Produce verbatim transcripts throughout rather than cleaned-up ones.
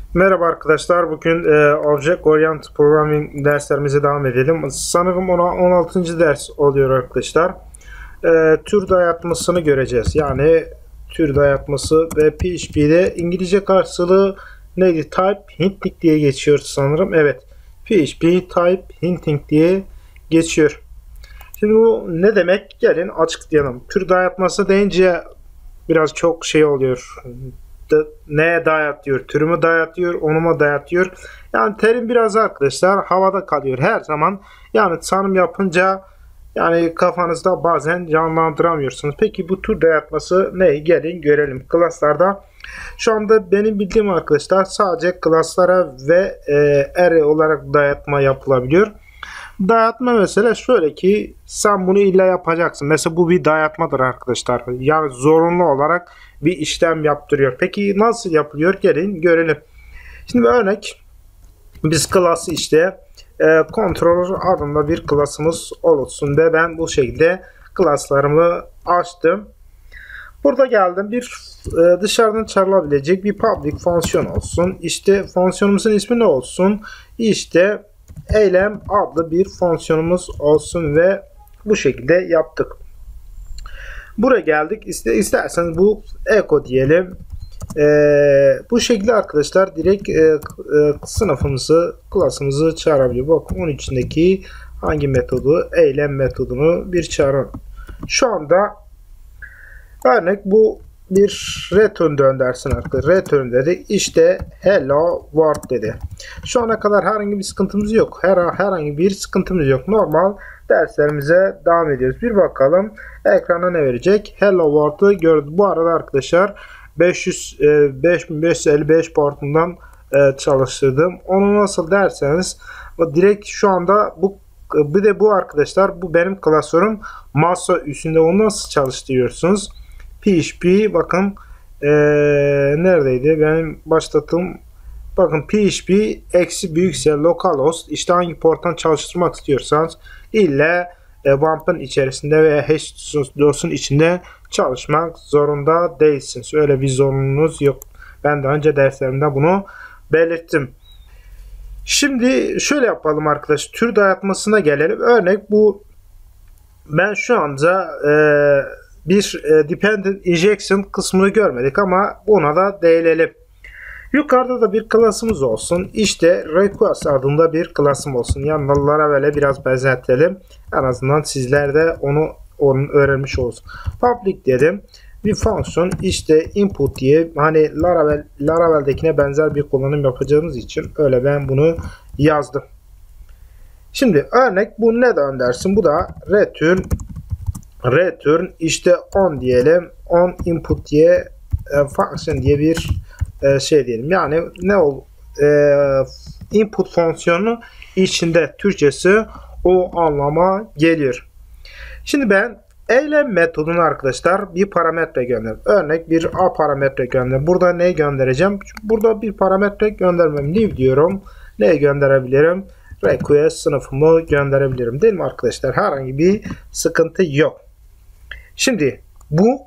Merhaba arkadaşlar. Bugün e, Object Oriented Programming derslerimize devam edelim. Sanırım ona on altıncı ders oluyor arkadaşlar. E, tür dayatmasını göreceğiz. Yani tür dayatması ve P H P'de İngilizce karşılığı neydi? Type hinting diye geçiyor sanırım. Evet. P H P Type hinting diye geçiyor. Şimdi bu ne demek? Gelin açıklayalım. Tür dayatması deyince biraz çok şey oluyor. Neye dayatıyor? Türümü dayatıyor, onu mu dayatıyor? Yani terim biraz arkadaşlar havada kalıyor her zaman. Yani tanım yapınca yani kafanızda bazen canlandıramıyorsunuz. Peki bu tür dayatması ne? Gelin görelim. Klaslarda şu anda benim bildiğim arkadaşlar sadece klaslara ve e, array olarak dayatma yapılabiliyor. Dayatma mesela şöyle ki sen bunu illa yapacaksın. Mesela bu bir dayatmadır arkadaşlar. Yani zorunlu olarak bir işlem yaptırıyor. Peki nasıl yapılıyor? Gelin görelim. Şimdi bir örnek. Biz klası işte e, controller adında bir klasımız olsun ve ben bu şekilde klaslarımı açtım. Burada geldim bir e, dışarıdan çağrılabilecek bir public fonksiyon olsun. İşte fonksiyonumuzun ismi ne olsun? İşte eylem adlı bir fonksiyonumuz olsun ve bu şekilde yaptık. Buraya geldik. İste, isterseniz bu echo diyelim. Ee, bu şekilde arkadaşlar direkt e, e, sınıfımızı, klasımızı çağırabiliyor. Bakın onun içindeki hangi metodu, eylem metodunu bir çağırın. Şu anda örnek bu bir return döndersin arkadaşlar. Return dedi. İşte hello world dedi. Şu ana kadar herhangi bir sıkıntımız yok. Her, herhangi bir sıkıntımız yok. Normal derslerimize devam ediyoruz. Bir bakalım ekrana ne verecek? Hello world'ı gördük. Bu arada arkadaşlar beş yüz, beş bin beş yüz elli beş portundan çalıştırdım. Onu nasıl derseniz direkt şu anda bu bir de bu arkadaşlar bu benim klasörüm masa üstünde onu nasıl çalıştırıyorsunuz? P H P bakın ee, neredeydi benim başlattığım bakın P H P eksi büyükse localhost işte hangi porttan çalıştırmak istiyorsanız illa e, W AMp'ın içerisinde veya H D O S'un içinde çalışmak zorunda değilsiniz. Öyle bir zorunluluğunuz yok. Ben daha önce derslerimde bunu belirttim. Şimdi şöyle yapalım arkadaşlar. Tür dayatmasına gelelim. Örnek bu ben şu anda e, bir e, dependent injection kısmını görmedik ama buna da değinelim. Yukarıda da bir klasımız olsun. İşte request adında bir klasım olsun. Yanlarına böyle biraz benzetelim. En azından sizler de onu, onu öğrenmiş olsun. Public dedim. Bir fonksiyon işte input diye hani Laravel, Laravel'dekine benzer bir kullanım yapacağımız için öyle ben bunu yazdım. Şimdi örnek bu ne dersin? Bu da return return işte on diyelim. On input diye e, function diye bir e, şey diyelim. Yani ne ol e, input fonksiyonu içinde Türkçesi o anlama geliyor. Şimdi ben eylem metodunu arkadaşlar bir parametre gönder. Örnek bir a parametre gönder. Burada ne göndereceğim? Burada bir parametre göndermem. Live diyorum. Neye gönderebilirim? Request sınıfımı gönderebilirim. Değil mi arkadaşlar? Herhangi bir sıkıntı yok. Şimdi bu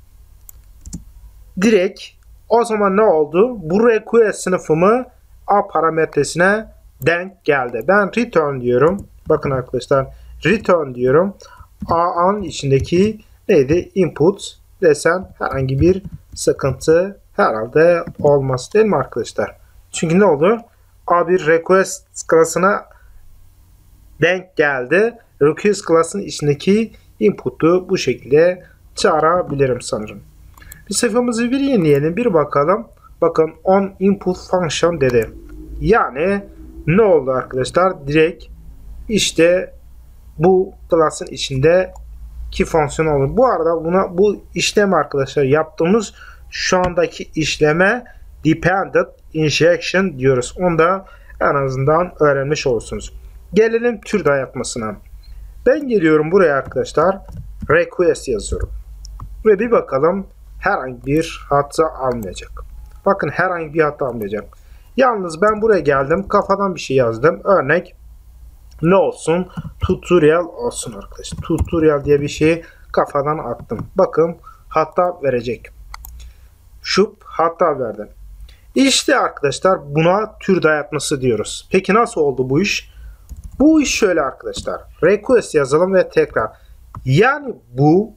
direkt o zaman ne oldu? Bu request sınıfımı a parametresine denk geldi. Ben return diyorum. Bakın arkadaşlar return diyorum. A'nın içindeki neydi? Input desem herhangi bir sıkıntı herhalde olmaz değil mi arkadaşlar? Çünkü ne olur? A bir request klasına denk geldi. Request klasının içindeki input'u bu şekilde çağırabilirim sanırım. Bir sayfamızı bir yenileyelim. Bir bakalım. Bakın on input function dedi. Yani ne oldu arkadaşlar? Direkt işte bu class'ın içinde ki fonksiyon olur. Bu arada buna bu işlem arkadaşlar yaptığımız şu andaki işleme dependent injection diyoruz. Onu da en azından öğrenmiş olursunuz. Gelelim tür dayatmasına. Ben geliyorum buraya arkadaşlar. Request yazıyorum. Ve bir bakalım herhangi bir hata almayacak. Bakın herhangi bir hata almayacak. Yalnız ben buraya geldim. Kafadan bir şey yazdım. Örnek ne olsun? Tutorial olsun arkadaşlar. Tutorial diye bir şeyi kafadan attım. Bakın hata verecek. Şu hata verdim. İşte arkadaşlar buna tür dayatması diyoruz. Peki nasıl oldu bu iş? Bu iş şöyle arkadaşlar. Request yazalım ve tekrar. Yani bu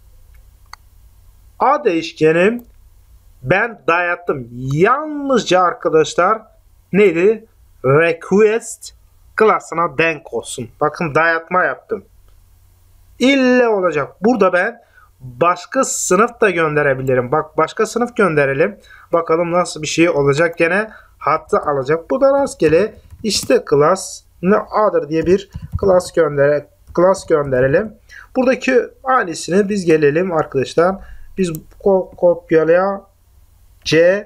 A değişkenim ben dayattım. Yalnızca arkadaşlar neydi? Request klasına denk olsun. Bakın dayatma yaptım. İlle olacak. Burada ben başka sınıf da gönderebilirim. Bak başka sınıf gönderelim. Bakalım nasıl bir şey olacak. Gene hattı alacak. Bu da rastgele işte class ne other diye bir class gönder class gönderelim. Buradaki aynısını biz gelelim arkadaşlar. Biz ko kopyalaya C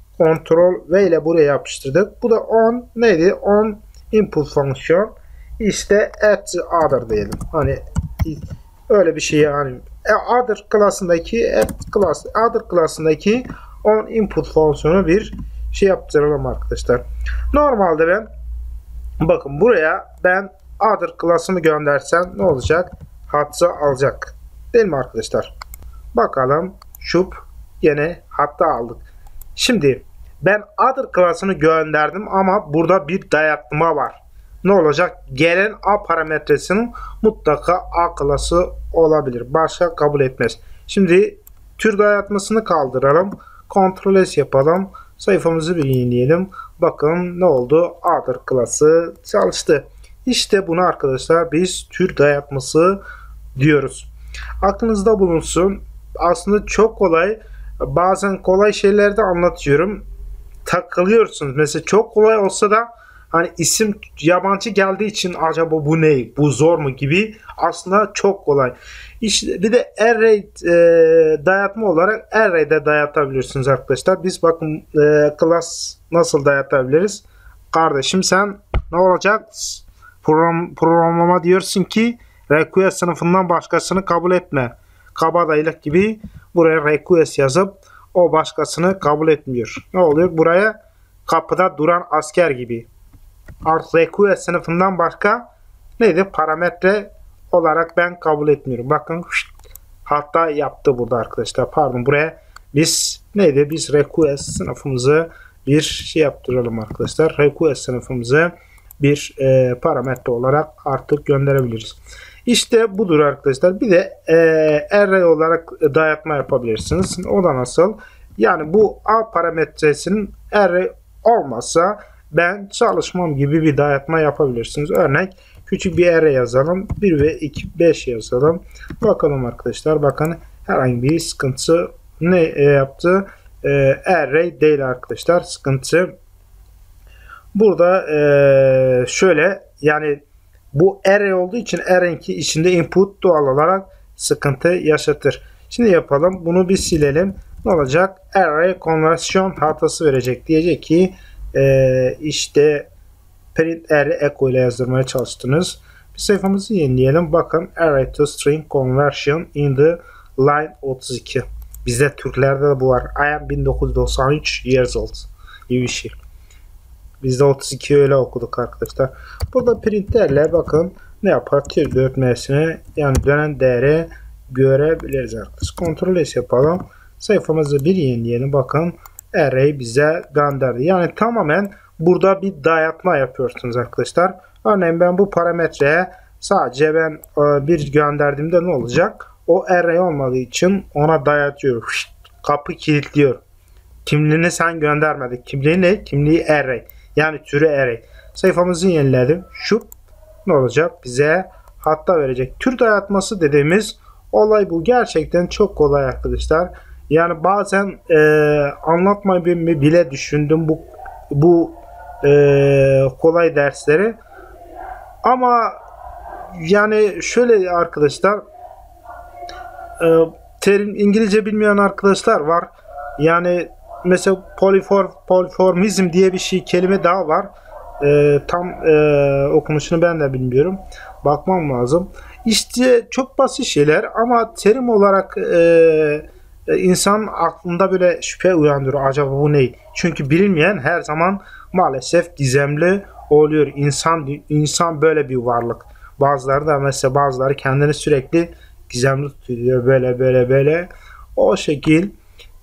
Ctrl V ile buraya yapıştırdık. Bu da on neydi? On input fonksiyon. İşte at other diyelim. Hani öyle bir şey yani. Other klasındaki at class other klasındaki on input fonksiyonu bir şey yaptıralım arkadaşlar. Normalde ben bakın buraya ben other klasımı göndersem ne olacak? Hatta alacak. Değil mi arkadaşlar? Bakalım şup yine hatta aldık. Şimdi ben other klasını gönderdim ama burada bir dayatma var. Ne olacak? Gelen A parametresinin mutlaka A klası olabilir. Başka kabul etmez. Şimdi tür dayatmasını kaldıralım. Ctrl S yapalım. Sayfamızı bir yenileyelim. Bakın ne oldu? Other klası çalıştı. İşte bunu arkadaşlar biz tür dayatması diyoruz. Aklınızda bulunsun. Aslında çok kolay. Bazen kolay şeyler de anlatıyorum. Takılıyorsunuz. Mesela çok kolay olsa da hani isim yabancı geldiği için acaba bu ne? Bu zor mu gibi. Aslında çok kolay. İşte bir de array e, dayatma olarak array'de dayatabilirsiniz arkadaşlar. Biz bakın e, class nasıl dayatabiliriz? Kardeşim sen ne olacak? Program, programlama diyorsun ki request sınıfından başkasını kabul etme. Kabadayılık gibi buraya request yazıp o başkasını kabul etmiyor. Ne oluyor? Buraya kapıda duran asker gibi. Artık request sınıfından başka neydi? Parametre olarak ben kabul etmiyorum. Bakın hatta yaptı burada arkadaşlar. Pardon buraya biz neydi? Biz request sınıfımızı bir şey yaptıralım arkadaşlar. Request sınıfımızı bir e, parametre olarak artık gönderebiliriz. İşte budur arkadaşlar. Bir de e, array olarak dayatma yapabilirsiniz. O da nasıl? Yani bu A parametresinin array olmazsa ben çalışmam gibi bir dayatma yapabilirsiniz. Örnek küçük bir array yazalım. bir ve iki, beş yazalım. Bakalım arkadaşlar. Bakın herhangi bir sıkıntı ne yaptı? E, array değil arkadaşlar. Sıkıntı burada e, şöyle yani bu array olduğu için array'in içinde input doğal olarak sıkıntı yaşatır. Şimdi yapalım. Bunu bir silelim. Ne olacak? Array conversion hatası verecek. Diyecek ki e, işte print array echo ile yazdırmaya çalıştınız. Bir sayfamızı yenileyelim. Bakın array to string conversion in the line otuz iki. Bizde Türklerde de bu var. I am bin dokuz yüz doksan üç years old gibi bir şey. Biz de otuz iki öyle okuduk arkadaşlar. Burada printerle bakın ne yapar? Tür dörtmesine yani dönen değeri görebiliriz arkadaşlar. Ctrl S yapalım. Sayfamızı bir yenileyelim. Bakın array bize gönderdi. Yani tamamen burada bir dayatma yapıyorsunuz arkadaşlar. Örneğin ben bu parametreye sadece ben bir gönderdiğimde ne olacak? O array olmadığı için ona dayatıyor. Kapı kilitliyor. Kimliğini sen göndermedin. Kimliği ne? Kimliği array. Yani türü array. Sayfamızı yeniledim. Şu ne olacak? Bize hatta verecek. Tür dayatması dediğimiz olay bu. Gerçekten çok kolay arkadaşlar. Yani bazen e, anlatmayı bile düşündüm bu bu e, kolay dersleri. Ama yani şöyle arkadaşlar e, terim İngilizce bilmeyen arkadaşlar var. Yani mesela poliform, poliformizm diye bir şey kelime daha var. E, tam e, okunuşunu ben de bilmiyorum. Bakmam lazım. İşte çok basit şeyler ama terim olarak e, insan aklında böyle şüphe uyandırıyor. Acaba bu ne? Çünkü bilinmeyen her zaman maalesef gizemli oluyor. İnsan insan böyle bir varlık. Bazıları da mesela bazıları kendini sürekli gizemli tutuyor. Böyle böyle böyle. O şekil.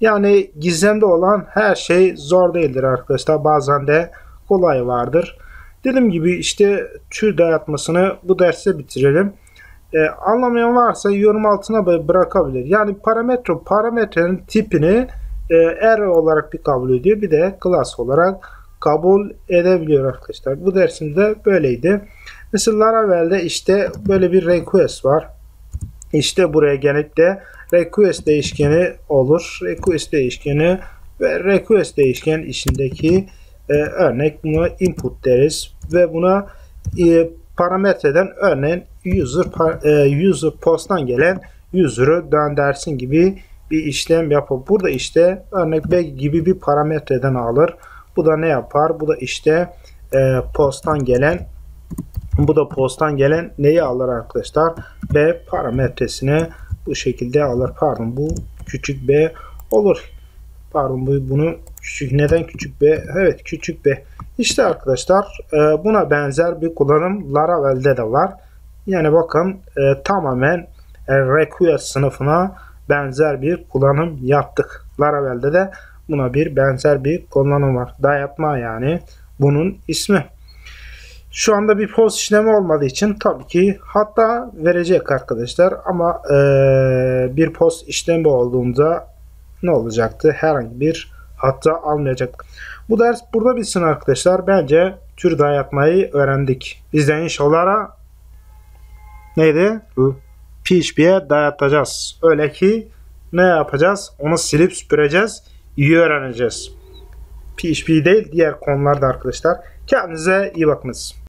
Yani gizemde olan her şey zor değildir arkadaşlar. Bazen de kolay vardır. Dediğim gibi işte tür dayatmasını bu derste bitirelim. Ee, anlamayan varsa yorum altına bırakabilir. Yani parametre parametrenin tipini e, array olarak bir kabul ediyor. Bir de class olarak kabul edebiliyor arkadaşlar. Bu dersimde böyleydi. Mesela Laravel'de işte böyle bir request var. İşte buraya gelip de request değişkeni olur. Request değişkeni ve request değişken içindeki e, örnek buna input deriz ve buna e, parametreden örneğin user e, user post'tan gelen user'ı döndersin gibi bir işlem yapıp burada işte örnek b gibi bir parametreden alır. Bu da ne yapar? Bu da işte e, post'tan gelen bu da post'tan gelen neyi alır arkadaşlar? B parametresini bu şekilde alır. Pardon, bu küçük b olur. Pardon, bu bunu küçük, neden küçük b? Evet, küçük b. İşte arkadaşlar buna benzer bir kullanım Laravel'de de var. Yani bakın tamamen request sınıfına benzer bir kullanım yaptık. Laravel'de de buna bir benzer bir kullanım var. Dayatma yani bunun ismi. Şu anda bir post işlemi olmadığı için tabii ki hata verecek arkadaşlar. Ama e, bir post işlemi olduğunda ne olacaktı? Herhangi bir hata almayacak. Bu ders burada bitsin arkadaşlar. Bence tür dayatmayı öğrendik. Biz de inşallah neydi? P H P'ye dayatacağız. Öyle ki ne yapacağız? Onu silip süpüreceğiz. İyi öğreneceğiz. P H P değil, diğer konularda arkadaşlar. Kendinize iyi bakınız.